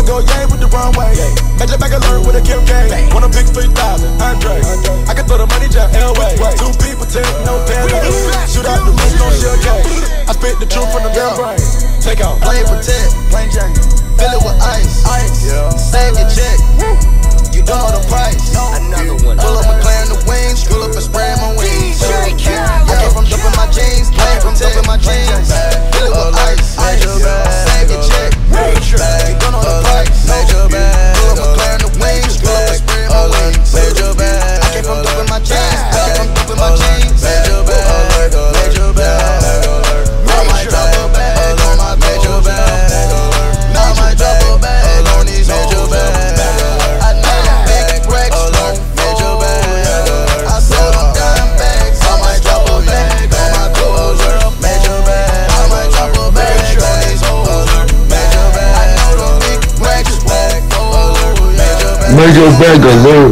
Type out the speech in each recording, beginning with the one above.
go yay with the wrong way. Major back alert with a Kim K. Wanna pick 3,000, Andre. I can throw the money down L-way. Two people take no payload. Shoot out the moon, no shell K. I spit the truth from the membrane. Take out. Plain protect, plain Jane. Fill it with ice. Save your check. You don't know the price. Another one. Pull up my clear in the wings. Pull up and spray my wings. I came from dumping my jeans. Came from dumping my jeans. Fill it with ice. Save your check. You don't know the price. Pull up my clear in the wings. Pull up and spray my wings. I came from dumping my jeans. I came from dumping my jeans. Major bag. I might drop a bag on my major bag. I might drop a bag on these major bags. I know the big racks on major bags. I sold them dime bags. I might drop a bag on my clothes. Major bag. I might drop a bag on these hoes. Major bag. I know the big racks on major bag. Major bag alert.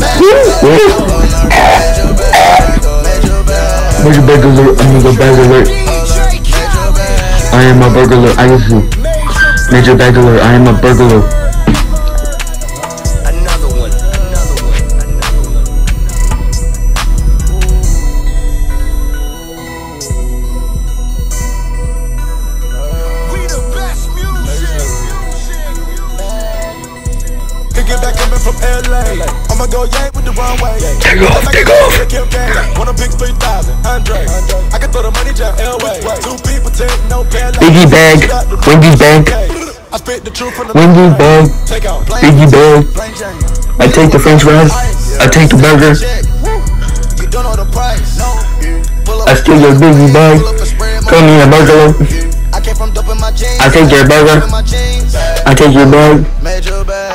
Major bag alert. Amigo bag alert. I am a burglar. I see. Major bag alert. I am a burglar. Another one. We the best music. Kicking back coming from LA. I'ma go yay with the wrong way. Take off. Wanna pick 3,000, Andre. I can throw the money down L-way. Two people take no payload. Biggie bag. Wendy's bag. I spit the truth from the Wendy's bag. Take out. Biggie bag. I take the French fries. I take the burger. You don't know the price. I steal your Biggie bag. Call me a burglar. I came from dumping my jeans. I take your burger. I take your bag. Major bag.